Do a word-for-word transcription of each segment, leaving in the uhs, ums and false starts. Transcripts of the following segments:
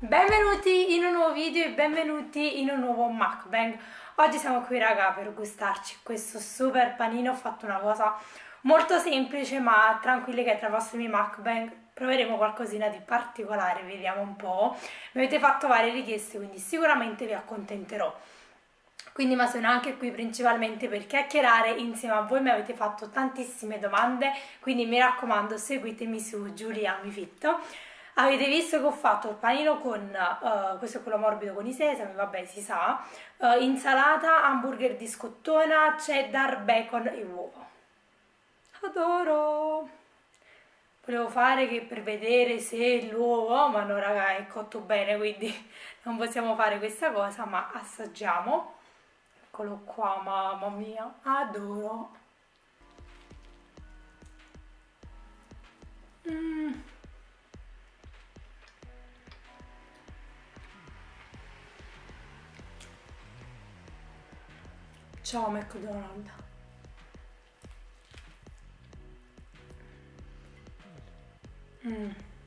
Benvenuti in un nuovo video e benvenuti in un nuovo mukbang. Oggi siamo qui raga per gustarci questo super panino. Ho fatto una cosa molto semplice ma tranquilli che tra i prossimi mukbang proveremo qualcosina di particolare, vediamo un po'. Mi avete fatto varie richieste quindi sicuramente vi accontenterò. Quindi ma sono anche qui principalmente per chiacchierare insieme a voi, mi avete fatto tantissime domande, quindi mi raccomando seguitemi su Giulia Mi Fitto. Avete visto che ho fatto il panino con, uh, questo è quello morbido con i sesami, vabbè si sa, uh, insalata, hamburger di scottona, cheddar, bacon e uova. Adoro! Volevo fare che per vedere se l'uovo, ma no raga è cotto bene quindi non possiamo fare questa cosa, ma assaggiamo. Eccolo qua, mamma mia, adoro! Mm. Ciao McDonald's. Mm.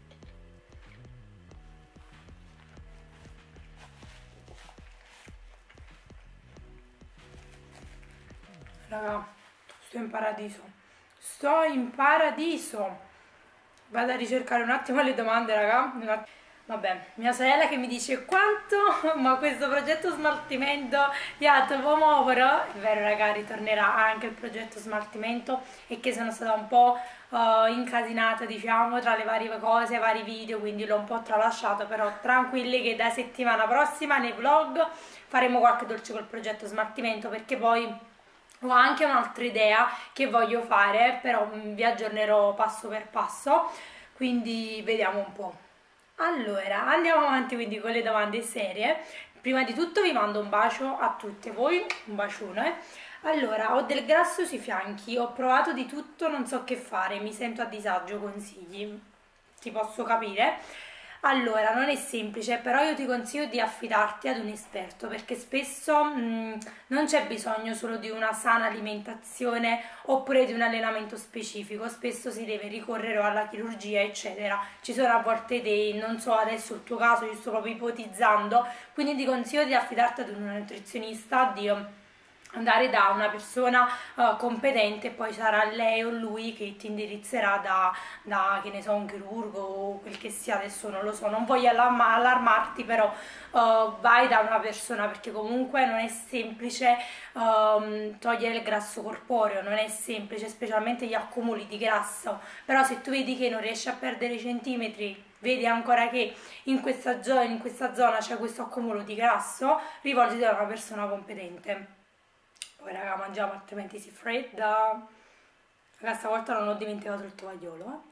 Raga, sto in paradiso. Sto in paradiso. Vado a ricercare un attimo le domande, raga. Vabbè, mia sorella che mi dice quanto, ma questo progetto smaltimento Yato Pomoporo, è vero raga, ritornerà anche il progetto smaltimento e che sono stata un po' uh, incasinata diciamo tra le varie cose, vari video, quindi l'ho un po' tralasciato, però tranquilli che da settimana prossima nei vlog faremo qualche dolce col progetto smaltimento perché poi ho anche un'altra idea che voglio fare, però vi aggiornerò passo per passo, quindi vediamo un po'. Allora, andiamo avanti quindi con le domande serie. Prima di tutto vi mando un bacio a tutte voi, un bacione. Allora, ho del grasso sui fianchi, ho provato di tutto, non so che fare, mi sento a disagio, consigli? Ti posso capire? Allora, non è semplice, però io ti consiglio di affidarti ad un esperto perché spesso mh, non c'è bisogno solo di una sana alimentazione oppure di un allenamento specifico, spesso si deve ricorrere alla chirurgia, eccetera. Ci sono a volte dei, non so adesso il tuo caso, io sto proprio ipotizzando, quindi ti consiglio di affidarti ad un nutrizionista, di andare da una persona uh, competente e poi sarà lei o lui che ti indirizzerà da, da, che ne so, un chirurgo o quel che sia, adesso non lo so, non voglio allarmarti, però uh, vai da una persona perché comunque non è semplice um, togliere il grasso corporeo, non è semplice, specialmente gli accumuli di grasso, però se tu vedi che non riesci a perdere centimetri, vedi ancora che in questa, in questa zona c'è questo accumulo di grasso, rivolgiti a una persona competente. Poi raga mangiamo altrimenti si fredda. Raga stavolta non ho dimenticato il tovagliolo eh.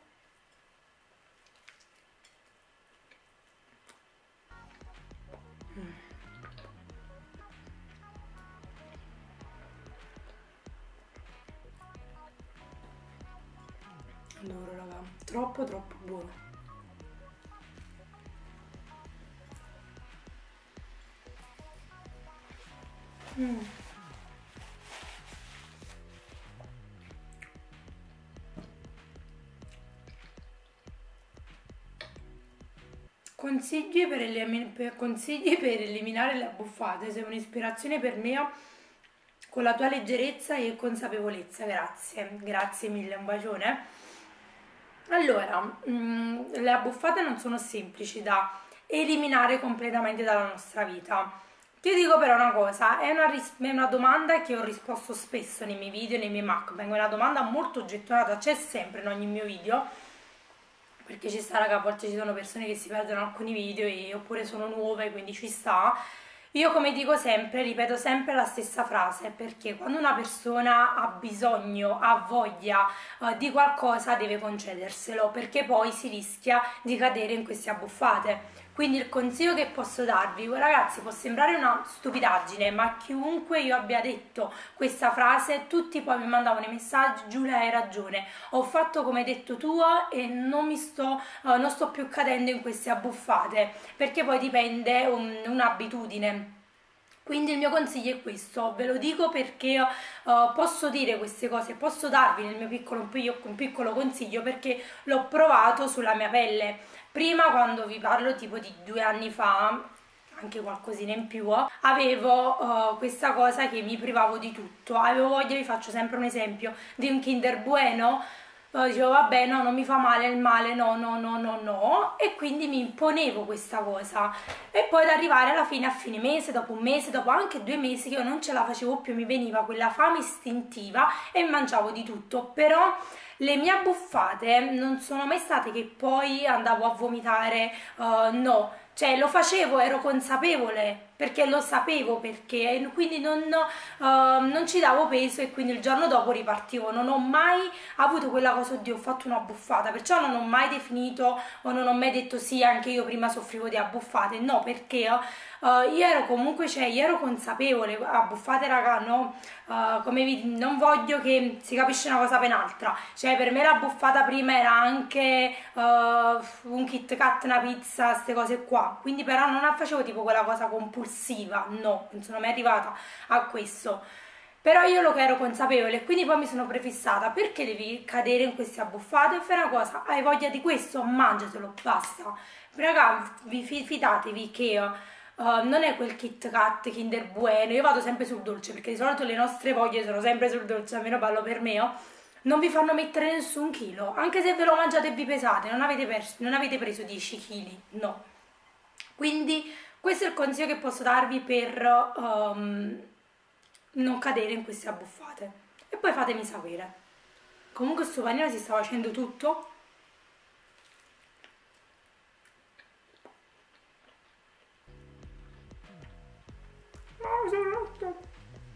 Mm. Adoro raga, troppo troppo buono. Mm. Consigli per, per, consigli per eliminare le abbuffate, sei un'ispirazione per me con la tua leggerezza e consapevolezza, grazie, grazie mille, un bacione. Allora, mh, le abbuffate non sono semplici da eliminare completamente dalla nostra vita. Ti dico però una cosa, è una, è una domanda che ho risposto spesso nei miei video, nei miei mukbang, è una domanda molto gettonata, c'è sempre in ogni mio video, perché ci sta raga, a volte ci sono persone che si perdono alcuni video e, oppure sono nuove, quindi ci sta. Io come dico sempre, ripeto sempre la stessa frase, perché quando una persona ha bisogno, ha voglia uh, di qualcosa deve concederselo, perché poi si rischia di cadere in queste abbuffate. Quindi il consiglio che posso darvi, ragazzi, può sembrare una stupidaggine, ma chiunque io abbia detto questa frase, tutti poi mi mandavano i messaggi, Giulia hai ragione, ho fatto come hai detto tu e non mi sto, uh, non sto più cadendo in queste abbuffate, perché poi dipende un, un'abitudine. Quindi il mio consiglio è questo, ve lo dico perché uh, posso dire queste cose, posso darvi nel mio piccolo, un piccolo consiglio perché l'ho provato sulla mia pelle. Prima, quando vi parlo tipo di due anni fa, anche qualcosina in più, avevo uh, questa cosa che mi privavo di tutto, avevo voglia, vi faccio sempre un esempio, di un Kinder Bueno. Uh, dicevo vabbè no, non mi fa male il male, no no no no no, e quindi mi imponevo questa cosa e poi ad arrivare alla fine, a fine mese, dopo un mese, dopo anche due mesi che io non ce la facevo più, mi veniva quella fame istintiva e mangiavo di tutto. Però le mie abbuffate non sono mai state che poi andavo a vomitare, uh, no, cioè lo facevo, ero consapevole perché lo sapevo perché, quindi non, uh, non ci davo peso e quindi il giorno dopo ripartivo. Non ho mai avuto quella cosa, oddio ho fatto una abbuffata, perciò non ho mai definito o non ho mai detto sì, anche io prima soffrivo di abbuffate, no, perché uh, io ero comunque, cioè io ero consapevole. Abbuffate raga, no, uh, come vi, non voglio che si capisce una cosa per un'altra, cioè per me la buffata prima era anche uh, un Kit Kat, una pizza, queste cose qua, quindi però non la facevo tipo quella cosa compulsiva, no, non sono mai arrivata a questo. Però io lo che ero consapevole, quindi poi mi sono prefissata, perché devi cadere in queste abbuffate? Fai una cosa, hai voglia di questo? Mangiatelo, basta. Raga, vi fidatevi che Uh, non è quel Kit Kat, Kinder Bueno, io vado sempre sul dolce perché di solito le nostre voglie sono sempre sul dolce, almeno parlo per me, oh. Non vi fanno mettere nessun chilo, anche se ve lo mangiate e vi pesate, non avete, perso, non avete preso dieci chili, no. Quindi questo è il consiglio che posso darvi per um, non cadere in queste abbuffate. E poi fatemi sapere. Comunque sto panino si sta facendo tutto. No, sono rotto.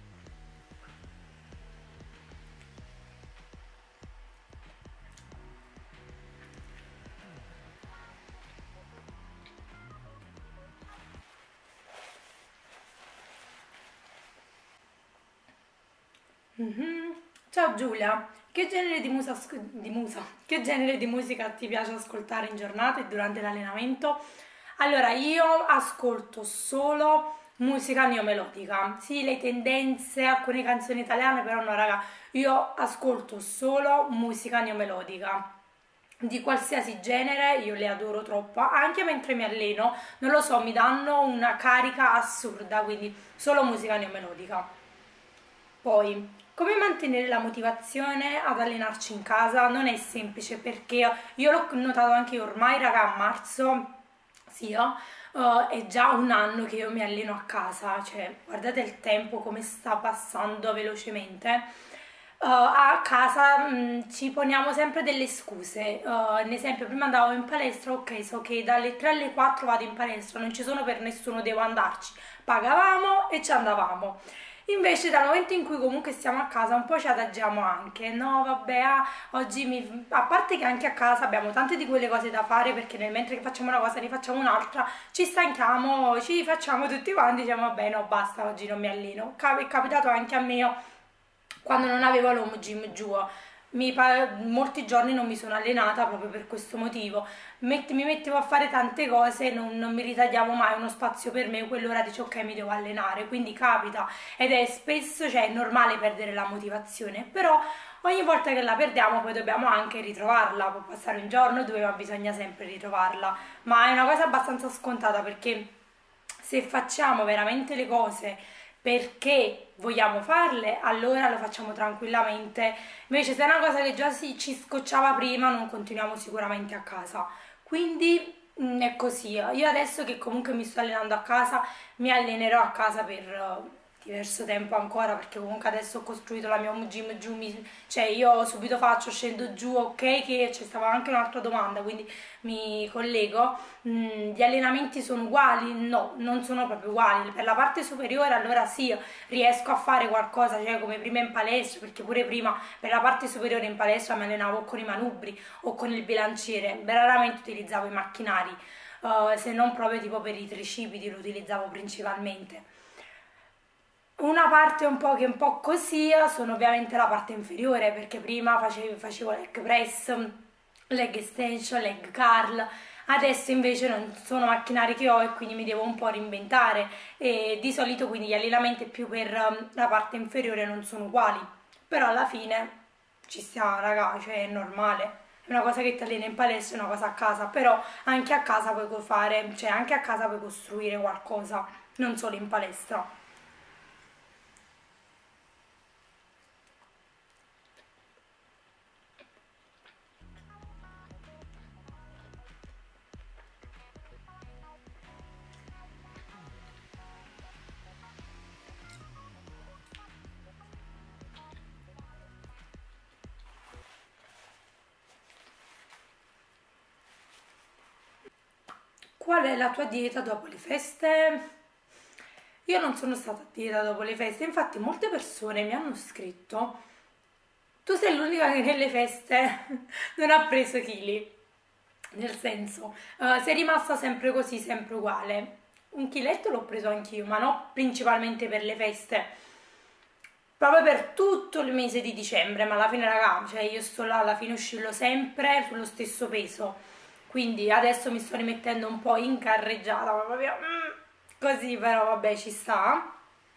Mm-hmm. Ciao Giulia, che genere di, musa, di, musa, che genere di musica ti piace ascoltare in giornata e durante l'allenamento? Allora, io ascolto solo musica neomelodica, sì, le tendenze, alcune canzoni italiane, però no raga, io ascolto solo musica neomelodica. Di qualsiasi genere, io le adoro troppo, anche mentre mi alleno, non lo so, mi danno una carica assurda, quindi solo musica neomelodica. Poi, come mantenere la motivazione ad allenarci in casa? Non è semplice perché io l'ho notato anche ormai, raga, a marzo, sì, uh, è già un anno che io mi alleno a casa, cioè guardate il tempo come sta passando velocemente. Uh, a casa mh, ci poniamo sempre delle scuse, uh, ad esempio prima andavo in palestra, ok, so che dalle tre alle quattro vado in palestra, non ci sono per nessuno, devo andarci, pagavamo e ci andavamo. Invece dal momento in cui comunque stiamo a casa un po' ci adagiamo anche, no vabbè, ah, oggi mi... a parte che anche a casa abbiamo tante di quelle cose da fare perché nel mentre che facciamo una cosa ne facciamo un'altra, ci stanchiamo, ci facciamo tutti quanti, diciamo vabbè no basta, oggi non mi alleno. Cap- è capitato anche a me quando non avevo l'home gym giù. Mi molti giorni non mi sono allenata proprio per questo motivo. Met mi mettevo a fare tante cose, non, non mi ritagliavo mai uno spazio per me, quell'ora dice ok mi devo allenare, quindi capita ed è spesso, cioè è normale perdere la motivazione, però ogni volta che la perdiamo poi dobbiamo anche ritrovarla, può passare un giorno, due, ma bisogna sempre ritrovarla, ma è una cosa abbastanza scontata perché se facciamo veramente le cose perché vogliamo farle, allora lo facciamo tranquillamente. Invece se è una cosa che già si, ci scocciava prima, non continuiamo sicuramente a casa. Quindi mh, è così. Io adesso che comunque mi sto allenando a casa, mi allenerò a casa per uh, diverso tempo ancora, perché comunque adesso ho costruito la mia home gym giù, mi, cioè io subito faccio, scendo giù, ok, che c'è stata anche un'altra domanda, quindi mi collego. Mm, gli allenamenti sono uguali? No, non sono proprio uguali. Per la parte superiore allora sì, riesco a fare qualcosa, cioè come prima in palestra, perché pure prima per la parte superiore in palestra mi allenavo con i manubri o con il bilanciere, raramente utilizzavo i macchinari, uh, se non proprio tipo per i tricipiti lo utilizzavo principalmente. Una parte un po' che è un po' così sono ovviamente la parte inferiore, perché prima facevo, facevo leg press, leg extension, leg curl, Adesso invece non sono macchinari che ho e quindi mi devo un po' reinventare, e di solito quindi gli allenamenti più per um, la parte inferiore non sono uguali, però alla fine ci sta, raga, cioè è normale. È una cosa che ti allena in palestra, è una cosa a casa, però anche a casa puoi fare, cioè anche a casa puoi costruire qualcosa, non solo in palestra. Qual è la tua dieta dopo le feste? Io non sono stata a dieta dopo le feste, infatti molte persone mi hanno scritto: tu sei l'unica che nelle feste non ha preso chili. Nel senso, eh, sei rimasta sempre così, sempre uguale. Un chiletto l'ho preso anch'io, ma no principalmente per le feste, proprio per tutto il mese di dicembre, ma alla fine raga, cioè io sto là, alla fine oscillo sempre sullo stesso peso, quindi adesso mi sto rimettendo un po' in carreggiata, ma proprio mm, così, però vabbè ci sta.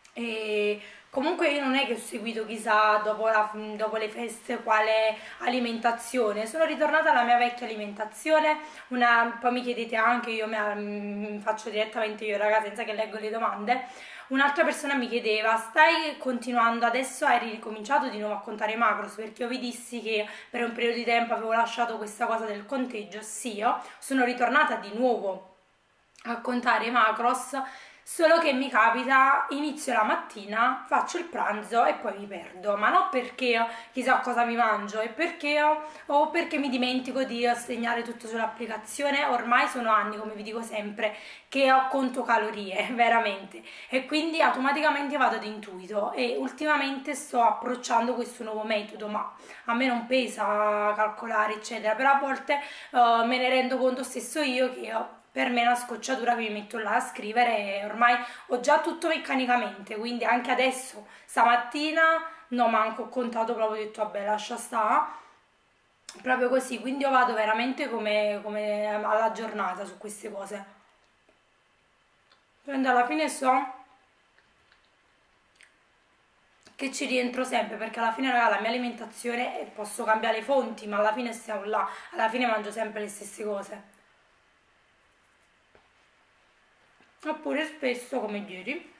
E comunque io non è che ho seguito chissà dopo, la- dopo le feste quale alimentazione, sono ritornata alla mia vecchia alimentazione. Una, poi mi chiedete anche, io me- mi faccio direttamente io raga senza che leggo le domande. Un'altra persona mi chiedeva: stai continuando adesso, hai ricominciato di nuovo a contare i macros? Perché io vi dissi che per un periodo di tempo avevo lasciato questa cosa del conteggio. Sì, io sono ritornata di nuovo a contare i macros, solo che mi capita, inizio la mattina, faccio il pranzo e poi mi perdo, ma non perché chissà cosa mi mangio, è perché o perché mi dimentico di segnare tutto sull'applicazione. Ormai sono anni, come vi dico sempre, che ho conto calorie, veramente, e quindi automaticamente vado ad intuito, e ultimamente sto approcciando questo nuovo metodo, ma a me non pesa calcolare eccetera, però a volte eh, me ne rendo conto stesso io che ho per me è una scocciatura che mi metto là a scrivere, e ormai ho già tutto meccanicamente, quindi anche adesso, stamattina, no manco ho contato, proprio ho detto vabbè lascia sta, proprio così, quindi io vado veramente come, come alla giornata su queste cose. Quindi alla fine so che ci rientro sempre, perché alla fine raga, la mia alimentazione, eh, posso cambiare le fonti, ma alla fine stiamo là, alla fine mangio sempre le stesse cose. Oppure spesso, come ieri,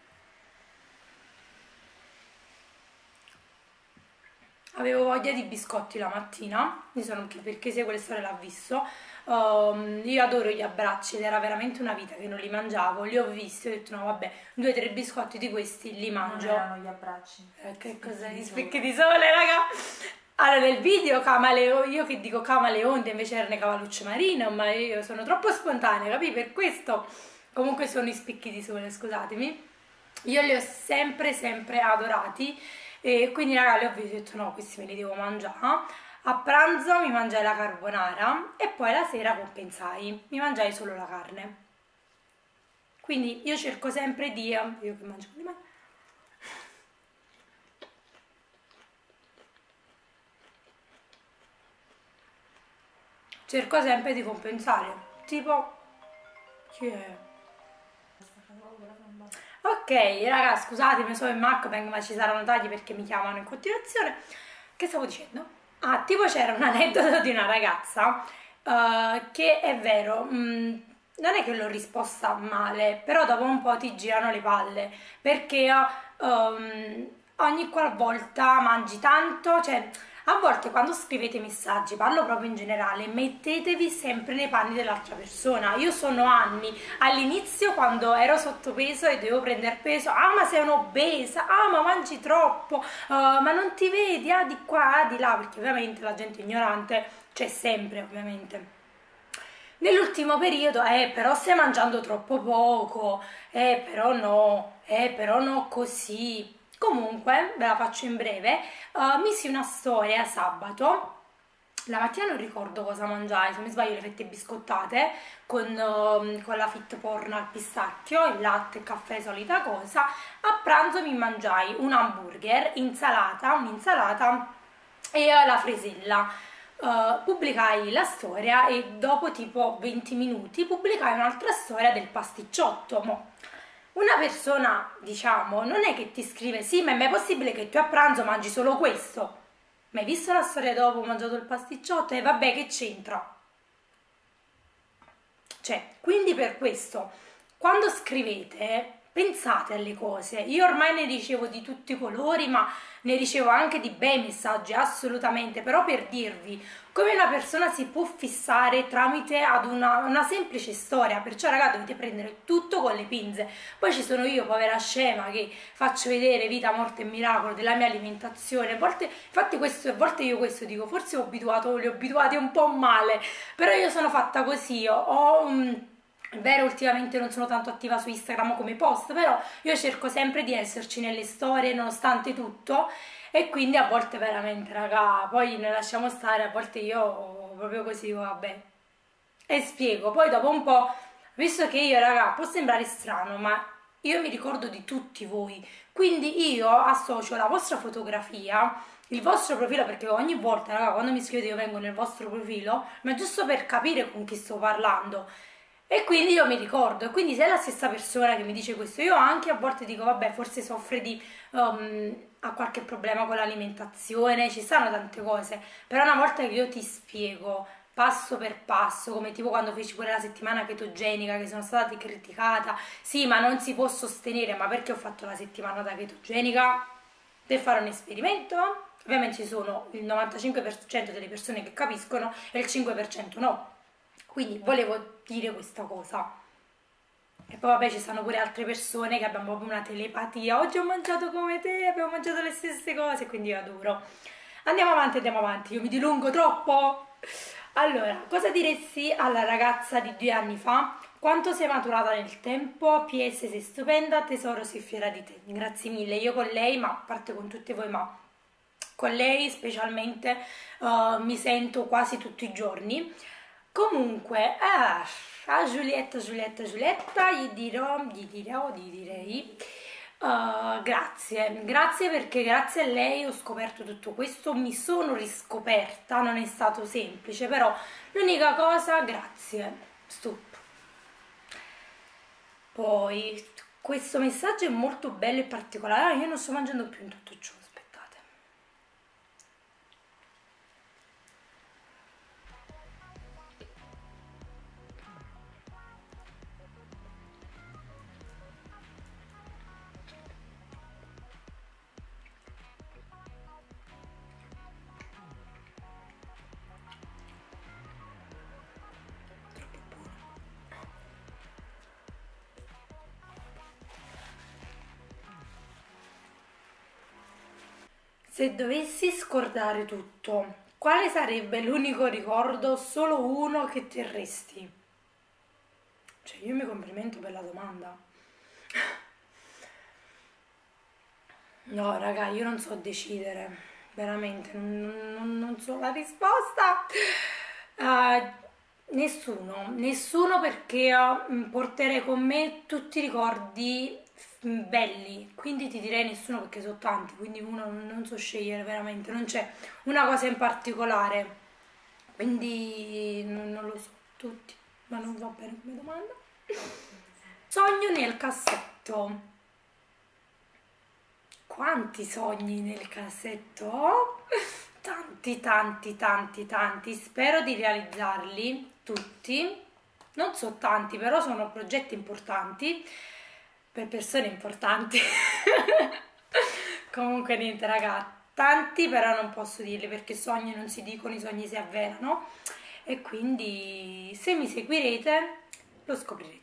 avevo voglia di biscotti la mattina, mi sono, perché se quelle storie l'ha visto, um, io adoro gli abbracci ed era veramente una vita che non li mangiavo, li ho visti, ho detto no vabbè, due o tre biscotti di questi li mangio. Non erano gli abbracci. Eh, che cos'è? Gli Spicchi spicchi di sole, raga! Allora, nel video Camaleo, io che dico Camaleonte invece erano Cavalluccio Marino, ma io sono troppo spontanea, capì? Per questo comunque sono i spicchi di sole, scusatemi. Io li ho sempre, sempre adorati, e quindi raga li ho visti e ho detto no, questi me li devo mangiare. A pranzo mi mangiai la carbonara e poi la sera compensai, mi mangiai solo la carne. Quindi io cerco sempre di... Io che mangio prima... Cerco sempre di compensare, tipo... Chi è? Ok, raga, scusatemi, sono in mukbang, ma ci saranno tagli perché mi chiamano in continuazione. Che stavo dicendo? Ah, tipo c'era un aneddoto di una ragazza eh, che è vero, mh, non è che l'ho risposta male, però dopo un po' ti girano le palle, perché ehm, ogni qualvolta mangi tanto, cioè a volte quando scrivete messaggi, parlo proprio in generale, mettetevi sempre nei panni dell'altra persona. Io sono anni, all'inizio quando ero sottopeso e dovevo prendere peso, ah ma sei un'obesa, ah ma mangi troppo, uh, ma non ti vedi, ah di qua, ah di là, perché ovviamente la gente ignorante c'è sempre, ovviamente. Nell'ultimo periodo, eh, però stai mangiando troppo poco, eh, però no, eh, però no così. Comunque, ve la faccio in breve, uh, misi una storia sabato, la mattina non ricordo cosa mangiai, se mi sbaglio le fette biscottate con, uh, con la fit porn al pistacchio, il latte, caffè, solita cosa. A pranzo mi mangiai un hamburger, insalata, un'insalata e la frisella. uh, pubblicai la storia e dopo tipo venti minuti pubblicai un'altra storia del pasticciotto. Mo, una persona, diciamo, non è che ti scrive sì, ma è mai possibile che tu a pranzo mangi solo questo? Ma hai visto la storia dopo ho mangiato il pasticciotto? E vabbè, che c'entra? Cioè, quindi per questo, quando scrivete, pensate alle cose. Io ormai ne ricevo di tutti i colori, ma ne ricevo anche di bei messaggi, assolutamente. Però per dirvi come una persona si può fissare tramite ad una, una semplice storia. Perciò, ragazzi, dovete prendere tutto con le pinze. Poi ci sono io, povera scema, che faccio vedere vita, morte e miracolo della mia alimentazione. A volte, infatti, questo, a volte io questo dico, forse ho abituato, li ho abituati un po' male, però io sono fatta così, ho... ho um, è vero, ultimamente non sono tanto attiva su Instagram come post, però io cerco sempre di esserci nelle storie nonostante tutto e quindi a volte veramente, raga, poi ne lasciamo stare, a volte io proprio così dico, vabbè, e spiego. Poi dopo un po', visto che io, raga, può sembrare strano, ma io mi ricordo di tutti voi, quindi io associo la vostra fotografia, il vostro profilo, perché ogni volta, raga, quando mi scrivete io vengo nel vostro profilo, ma giusto per capire con chi sto parlando. E quindi io mi ricordo, e quindi se è la stessa persona che mi dice questo, io anche a volte dico, vabbè, forse soffre di, um, ha qualche problema con l'alimentazione, ci stanno tante cose, però una volta che io ti spiego passo per passo, come tipo quando feci pure la settimana chetogenica, che sono stata criticata, sì, ma non si può sostenere, ma perché ho fatto la settimana da chetogenica? Per fare un esperimento? Ovviamente ci sono il novantacinque per cento delle persone che capiscono e il cinque per cento no. Quindi volevo dire questa cosa. E poi vabbè ci stanno pure altre persone che abbiamo proprio una telepatia. Oggi ho mangiato come te, abbiamo mangiato le stesse cose, quindi io adoro. Andiamo avanti, andiamo avanti, io mi dilungo troppo. Allora, cosa diresti alla ragazza di due anni fa? Quanto sei maturata nel tempo? P S sei stupenda, tesoro sei fiera di te. Grazie mille, io con lei, ma a parte con tutte voi, ma con lei specialmente uh, mi sento quasi tutti i giorni. Comunque, ah, a Giulietta, Giulietta, Giulietta gli dirò, gli dirò, gli direi uh, grazie, grazie perché grazie a lei ho scoperto tutto questo, mi sono riscoperta, non è stato semplice, però l'unica cosa, grazie, stop. Poi, questo messaggio è molto bello e particolare, io non sto mangiando più in tutto ciò. Se dovessi scordare tutto, quale sarebbe l'unico ricordo, solo uno, che terresti? Cioè, io mi complimento per la domanda. No, raga, io non so decidere, veramente, non, non- non so la risposta. Uh, nessuno, nessuno perché uh, porterei con me tutti i ricordi mm, belli, quindi ti direi nessuno perché sono tanti, quindi uno non non so scegliere veramente, non c'è una cosa in particolare, quindi non, non lo so, tutti, ma non va bene come domanda. Sogno nel cassetto. Quanti sogni nel cassetto ho? Tanti, tanti, tanti, tanti. Spero di realizzarli tutti. Non so tanti, però sono progetti importanti per persone importanti. Comunque niente, raga, tanti però non posso dirli perché sogni non si dicono, i sogni si avverano. E quindi se mi seguirete lo scoprirete.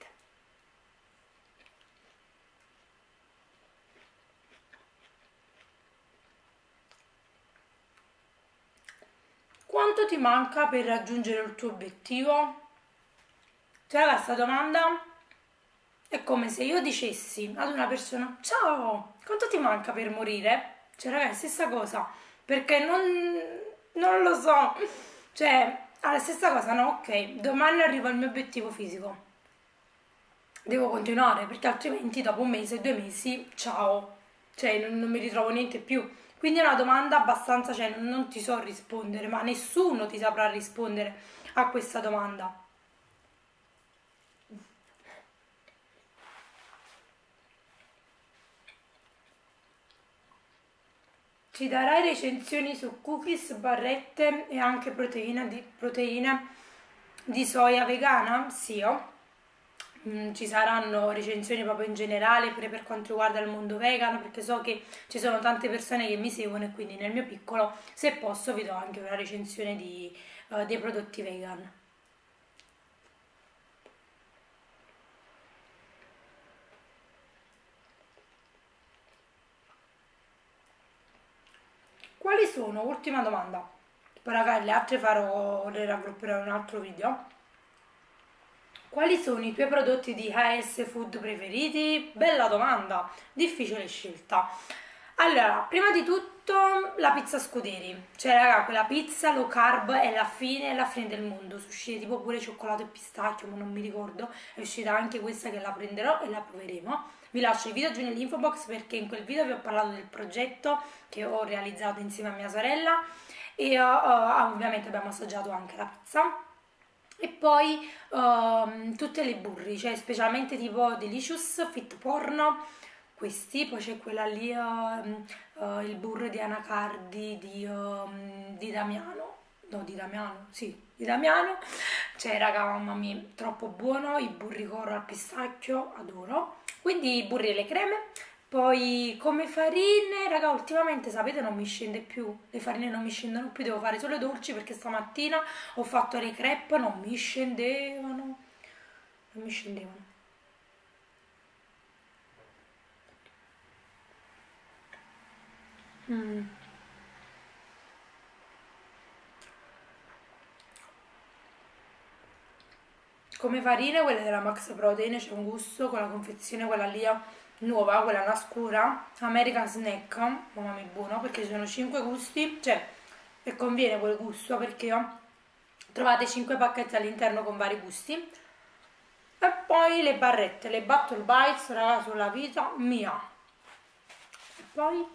Quanto ti manca per raggiungere il tuo obiettivo? Cioè, raga, questa domanda è come se io dicessi ad una persona: ciao, quanto ti manca per morire? Cioè, raga, è la stessa cosa, perché non, non lo so. Cioè, è la stessa cosa, no? Ok, domani arrivo al mio obiettivo fisico. Devo continuare, perché altrimenti dopo un mese, due mesi, ciao. cioè non, non mi ritrovo niente più. Quindi è una domanda abbastanza, cioè non ti so rispondere, ma nessuno ti saprà rispondere a questa domanda. Ci darai recensioni su cookies, barrette e anche proteine di, proteine di soia vegana? Sì, oh. Mm, ci saranno recensioni proprio in generale pure per quanto riguarda il mondo vegano, perché so che ci sono tante persone che mi seguono e quindi nel mio piccolo, se posso, vi do anche una recensione di, uh, dei prodotti vegan. Quali sono? Ultima domanda. Poi ragazzi, le altre farò, le raggrupperò in un altro video. Quali sono i tuoi prodotti di A S Food preferiti? Bella domanda, difficile scelta. Allora, prima di tutto la pizza Scuderi, cioè raga, quella pizza low carb è la fine, è la fine del mondo. Sono uscite tipo pure cioccolato e pistacchio, ma non mi ricordo, è uscita anche questa che la prenderò e la proveremo. Vi lascio il video giù nell'info box perché in quel video vi ho parlato del progetto che ho realizzato insieme a mia sorella e uh, uh, ovviamente abbiamo assaggiato anche la pizza. E poi um, tutte le burri, cioè specialmente tipo Delicious, Fit Porno, questi, poi c'è quella lì, uh, uh, il burro di Anacardi, di, uh, di Damiano, no di Damiano, sì, di Damiano, cioè raga mamma mia, troppo buono, i burri coro al pistacchio, adoro, quindi i burri e le creme. Poi come farine, raga, ultimamente sapete non mi scende più, le farine non mi scendono più, devo fare solo i dolci perché stamattina ho fatto le crepe, non mi scendevano, non mi scendevano. Mm. Come farine, quelle della Max Protein, c'è un gusto con la confezione, quella lì nuova, quella una scura, American Snack, mamma mia buono, perché ci sono cinque gusti, cioè, e conviene quel gusto perché trovate cinque pacchetti all'interno con vari gusti. E poi le barrette, le Battle Bites, raga, sulla vita mia. E poi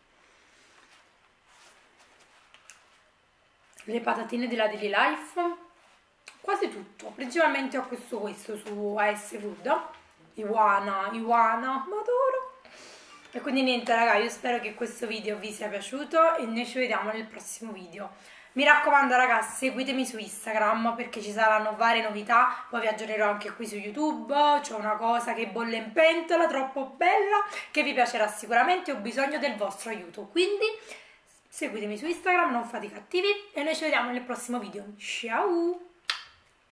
le patatine della Daily Life, quasi tutto, principalmente ho questo questo su A S Food, Iwana, Iwana, m'adoro. E quindi niente raga, io spero che questo video vi sia piaciuto e noi ci vediamo nel prossimo video. Mi raccomando ragazzi, seguitemi su Instagram perché ci saranno varie novità, poi vi aggiornerò anche qui su YouTube, c'ho una cosa che bolle in pentola, troppo bella, che vi piacerà sicuramente, ho bisogno del vostro aiuto, quindi seguitemi su Instagram, non fate i cattivi e noi ci vediamo nel prossimo video. Ciao!